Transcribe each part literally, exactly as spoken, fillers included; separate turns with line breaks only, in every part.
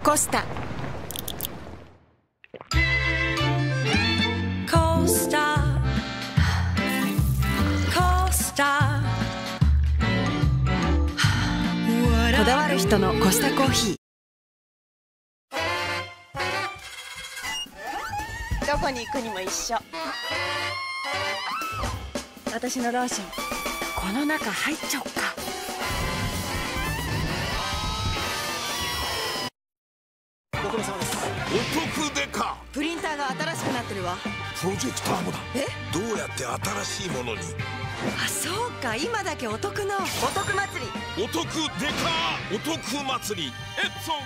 コスタ。
コスタコスタ
こだわる人のコスタコーヒー。どこに行くにも一緒。私のローション、この中入っちゃおっか。
ご苦労様です。
お得でか。
プリンターが新しくなってるわ。
プロジェクターもだ。
え、
どうやって新しいものに。
あ、そうか、今だけお得のお得祭り。
お得でかお得祭りエプソン。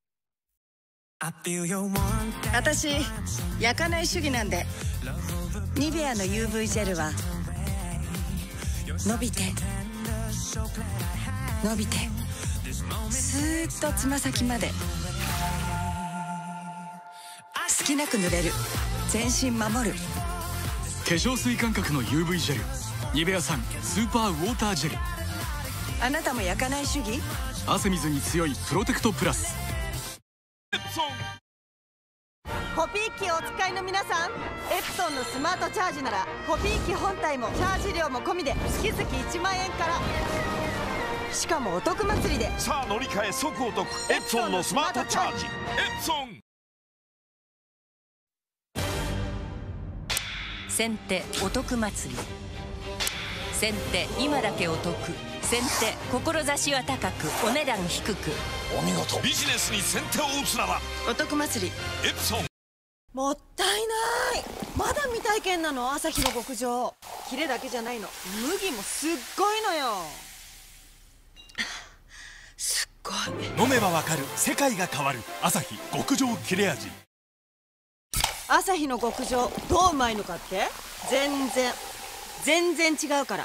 私焼かない主義なんで、ニベアの ユーブイ ジェルは伸びて伸びてスーッとつま先まで好きなく塗れる。全身守る。
化粧水感覚の ユーブイ ジェル、ニベアさんスーパーウォータージェル。
あなたも焼かない主義？
汗水に強いプロテクトプラス。
エプソン。
コピー機をお使いの皆さん、エプソンのスマートチャージならコピー機本体もチャージ料も込みで月々いちまんえんから。しかもお得祭りで。
さあ乗り換え即お得。エプソンのスマートチャージエプソン。
先手お得祭り。先手今だけお得。先手志は高くお値段低く。
お見事。ビジネスに先手を打つなら
お得祭り。
エプソン。
もったいない。まだ未体験なの、朝日の極上。ヒレだけじゃないの、麦もすっごいのよ。すっごい。
飲めばわかる世界が変わるアサヒ極上切れ味。
朝日の極上どううまいのかって？全然全然違うから。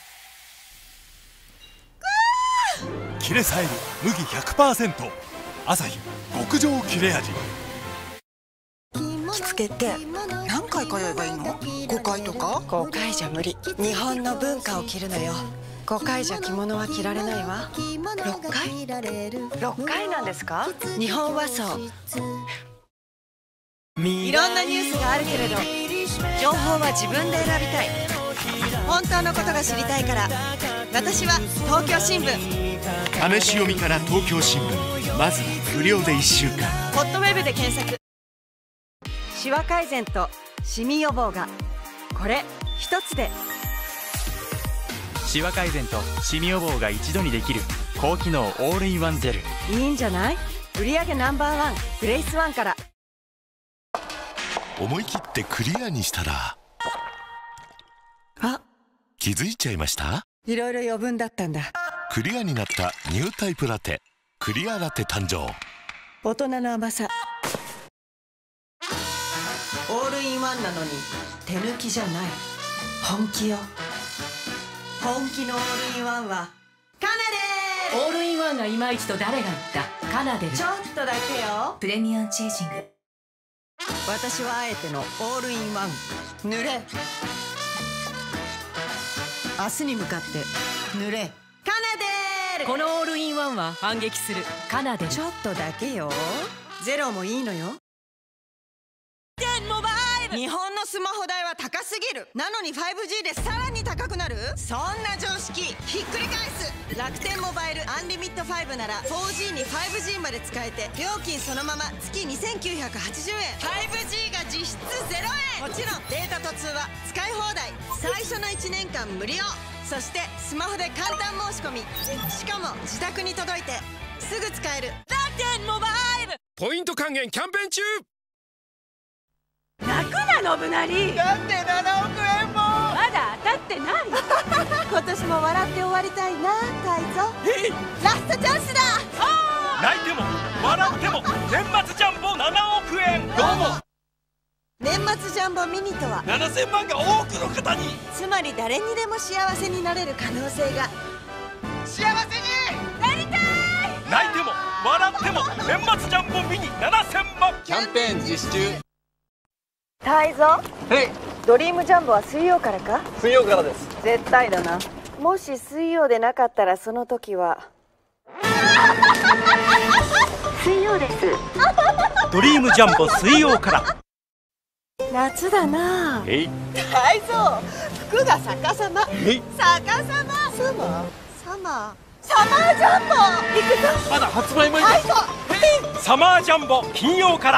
切れさえる麦 ひゃくパーセント アサヒ極上切れ味。
着付けって何回通えばいいの？ごかいとか？ごかいじゃ無理。日本の文化を着るのよ。ごかいじゃ着物は着られないわ。ろっかい？ろっかいなんですか？日本はそう。いろんなニュースがあるけれど、情報は自分で選びたい。本当のことが知りたいから、私は東京新聞。
試し読みから東京新聞、まず無料でいっしゅうかん。
ホットウェブで検索。シワ改善とシミ予防がこれ一つで。
シワ改善とシミ予防が一度にできる高機能オールインワンジェル。
いいんじゃない？売上ナンバーワングレイスワンから。
思い切ってクリアにしたら。
あ、
気づいちゃいました？
いろいろ余分だったんだ。
クリアになったニュータイプラテ、クリアラテ誕生。
大人の甘さ。オールインワンなのに手抜きじゃない。本気よ。本気のオールインワンはカナデル。
オールインワンがいまいちと誰が言った？カナデル。
ちょっとだけよ。
プレミアムチェイジング。
私はあえてのオールインワン。塗れ。明日に向かって塗れ。カナデル。
このオールインワンは反撃する。カナデル。
ちょっとだけよ。ゼロもいいのよ。日本のスマホ代は高すぎる。なのに ファイブジー でさらに高くなる。そんな常識ひっくり返す。楽天モバイルアンリミットファイブなら フォージー に ファイブジー まで使えて、料金そのまま月にせんきゅうひゃくはちじゅうえん。 ファイブジー が実質ゼロえん。もちろんデータと通話使い放題。最初のいちねんかん無料。そしてスマホで簡単申し込み、しかも自宅に届いてすぐ使える。楽天モバイル。
ポイント還元キャンペーン中。
泣くな信成。だってななおくえんもまだ当たってない今年も笑って終わりたいな泰造。ラストチャンスだ。
泣いても笑っても年末ジャンボななおくえん。どうも。
年末ジャンボミニとは
ななせんまんが多くの方に。
つまり誰にでも幸せになれる可能性が。幸せになりたい。
泣いても笑っても年末ジャンボミニななせんまん。
キャンペーン実施中。
泰造。
はい。
ドリームジャンボは水曜からか？
水曜からです。
絶対だな。もし水曜でなかったらその時は
水曜です。
ドリームジャンボ水曜から。
夏だな。
えい
大蔵、服が逆さま。
えい
逆さま。サマーサマーサマージャンボ。行くぞ。
まだ発売前
大
だ。
蔵、
サマージャンボ金曜から。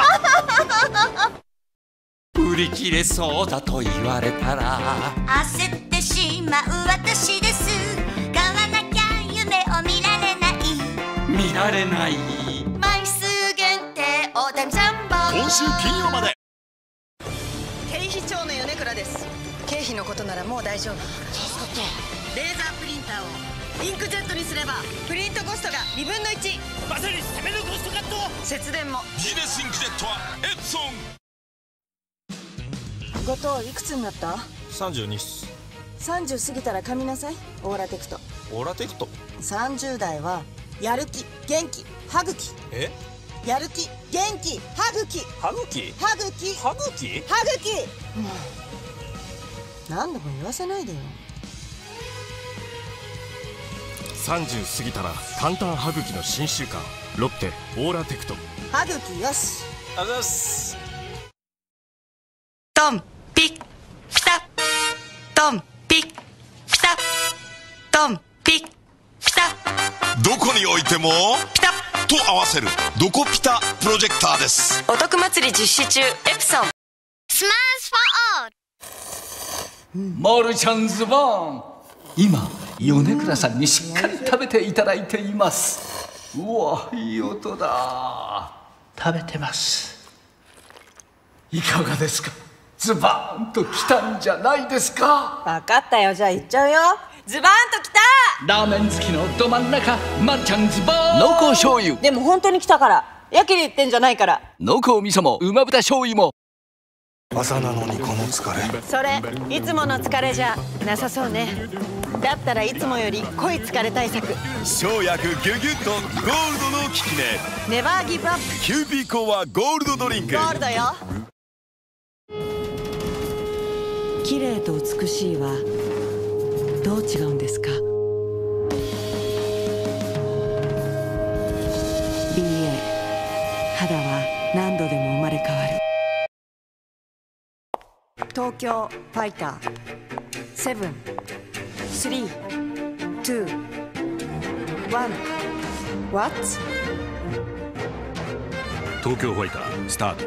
売り切れそうだと言われたら
焦ってしまう私です。買わなきゃ夢を見られない。
見られない。
枚数限定オータムジャンボ。
今週金曜まで。
経費長の米倉です。経費のことならもう大丈夫。レーザープリンターをインクジェットにすればプリントコストがにぶんのいち。
まさに攻めのコストカット。
節電も。
ビジネスインクジェットはエプソン。
後藤いくつになった？
さんじゅうにっす。
さんじゅう過ぎたら噛みなさい。オーラテクト。
オーラテクト。
さんじゅう代はやる気、元気、歯茎。
え？
やる気、元気、歯茎。
歯茎？
歯茎。
歯茎？
歯茎。もう何度も言わせないでよ。
さんじゅう過ぎたら簡単歯茎の新習慣、ロッテオーラテクト。
歯茎よし。
あざっす。
トンピッピタトンピッピタトンピッピタ。
どこに置いても
ピタ
と合わせるどこピタプロジェクターです。
お得祭り実施中。エプソン
スマースフォーオール。
マルちゃんズバーン。今米倉さんにしっかり食べていただいています。うわ、いい音だ。食べてます。いかがですか？ズバーンときたんじゃないですか。
分かったよ。じゃあ行っちゃうよ。ズバーンときた。
ラーメン好きのど真ん中、マルちゃんズバーン。濃厚醤油。
でも本当に来たから。やけに言ってんじゃないから。
濃厚味噌も馬豚醤油も。
朝なのにこの疲れ。
それいつもの疲れじゃなさそうね。だったらいつもより濃い疲れ対策。
生薬ギュギュッとゴールドの効き目。
ネバーギブアップ。
キューピーコアゴールドドリンク。
ゴールドよ。綺麗と美しいはどう違うんですか？ ビーエー 肌は何度でも生まれ変わる。東京ファイターセブンスリーツーワン What？
東京ファイタースタート。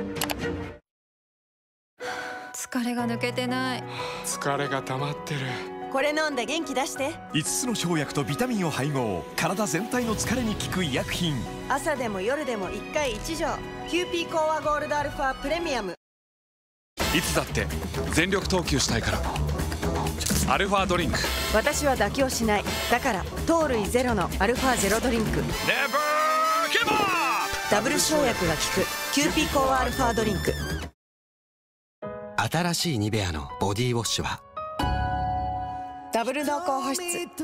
疲れが抜けてない。
疲れが溜まってる。
これ飲んで元気出して。
いつつの生薬とビタミンを配合。体全体の疲れに効く医薬品。
朝でも夜でもいっかいいち錠。キューピーコアゴールドアルファプレミアム。
いつだって全力投球したいからアルファドリンク。
私は妥協しない。だから糖類ゼロのアルファゼロドリンク。
ネバーギブアップ。
ダブル生薬が効くキューピーコアアルファドリンク。
新しいニベアのボディウォッシュは
ダブル濃厚保湿。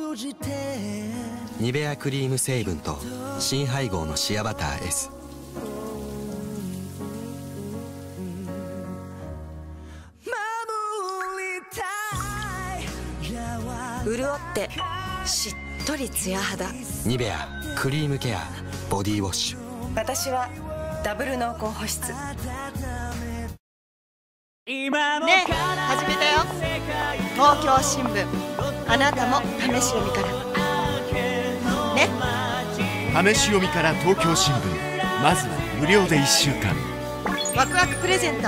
ニベアクリーム成分と新配合のシアバター S。
潤ってしっとりツヤ肌。
ニベアクリームケアボディウォッシュ。
私はダブル濃厚保湿。ねえ始めたよ。東京新聞。あなたも試し読みからね。
試し読みから東京新聞。まずは無料でいっしゅうかん。
ワクワクプレゼント。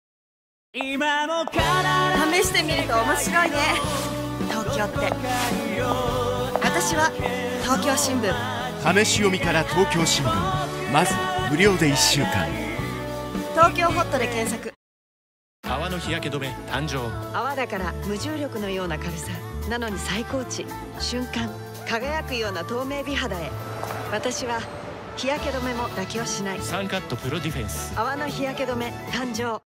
試してみると面白いね。東京って。私は東京新聞。
試し読みから東京新聞。まずは無料でいっしゅうかん。
東京ホットで検索。
泡の日焼け止め誕生。
泡だから無重力のような軽さなのに最高値。瞬間輝くような透明美肌へ。私は日焼け止めも妥協しない。
サンカットプロディフェンス。
泡の日焼け止め誕生。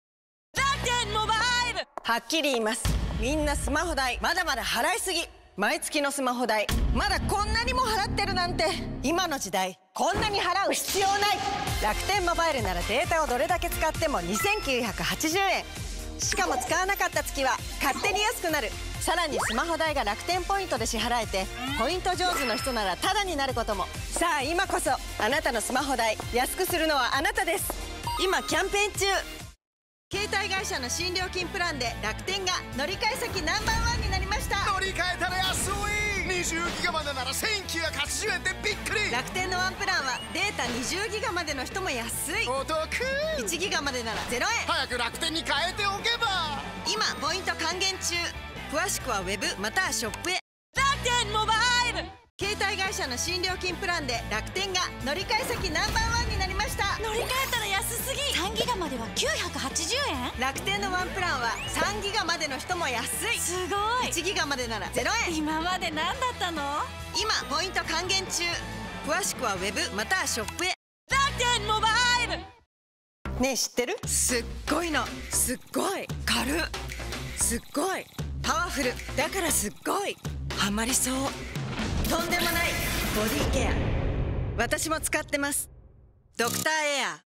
はっきり言います。みんなスマホ代まだまだ払いすぎ。毎月のスマホ代まだこんなにも払ってるなんて。今の時代こんなに払う必要ない。楽天モバイルならデータをどれだけ使ってもにせんきゅうひゃくはちじゅうえん。しかも使わなかった月は勝手に安くなるさらにスマホ代が楽天ポイントで支払えて、ポイント上手の人ならタダになることも。さあ今こそあなたのスマホ代安くするのはあなたです。今キャンペーン中。携帯会社の新料金プランで楽天が乗り換え先ナンバーワンになりました。
乗り換えたら安い。にじゅうギガまでならせんきゅうひゃくはちじゅうえんでびっくり。
楽天のワンプランはデータにじゅうギガまでの人も安い。
お得。
いちギガまでならゼロえん。
早く楽天に変えておけば。
今ポイント還元中。詳しくはウェブまたはショップへ。
楽天モバイル。
携帯会社の新料金プランで楽天が乗り換え先ナンバーワンになりました。
乗り換えたら安すぎ。さんギガまではきゅうひゃくはちじゅうえん。
楽天のワンプランはさんギガまでの人も安い。
すごい。
いちギガまでならゼロえん。
今まで何だったの？
今ポイント還元中。詳しくはウェブまたはショップへ。
楽天モバイル。
ねえ知ってる？すっごいの。すっごい軽っ。すっごいパワフルだからすっごいハマりそう。とんでもないボディケア。私も使ってます。ドクターエア。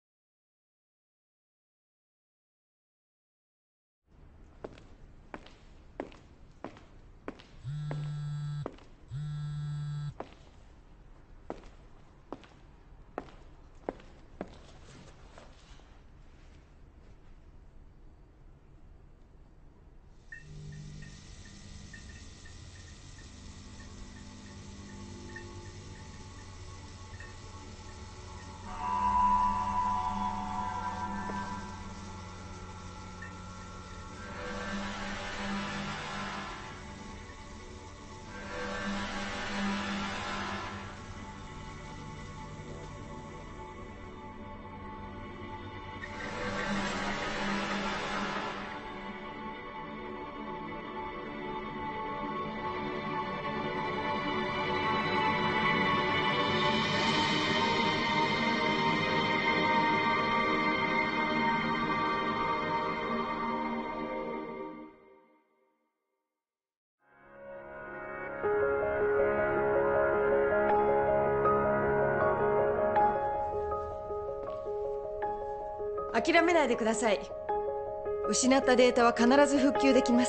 諦めないでください。失ったデータは必ず復旧できます。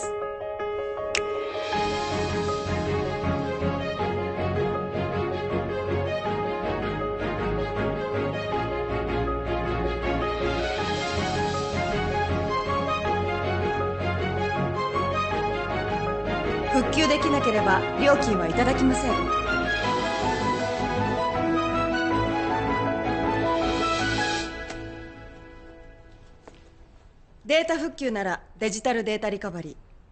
復旧できなければ料金はいただきません。データ復旧ならデジタルデータリカバリー。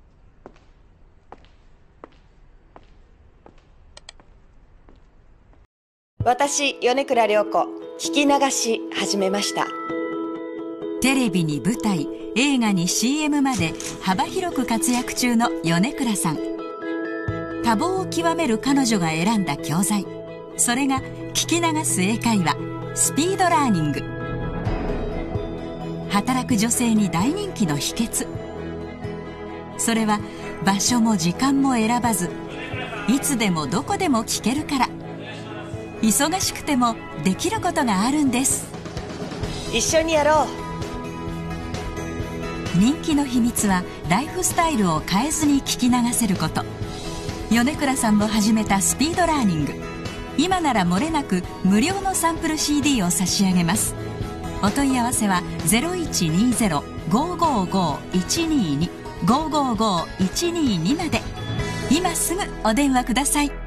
私米倉涼子、聞き流し始めました。
テレビに舞台、映画に シーエム まで幅広く活躍中の米倉さん。多忙を極める彼女が選んだ教材、それが聞き流す英会話スピードラーニング。働く女性に大人気の秘訣、それは場所も時間も選ばず、いつでもどこでも聞けるから。忙しくてもできることがあるんです。
一緒にやろう。
人気の秘密はライフスタイルを変えずに聞き流せること。米倉さんも始めたスピードラーニング、今なら漏れなく無料のサンプル シーディー を差し上げます。お問い合わせは ゼロいちにゼロ ごーごーごーいちにーに ごーごーごーいちにーに まで。今すぐお電話ください。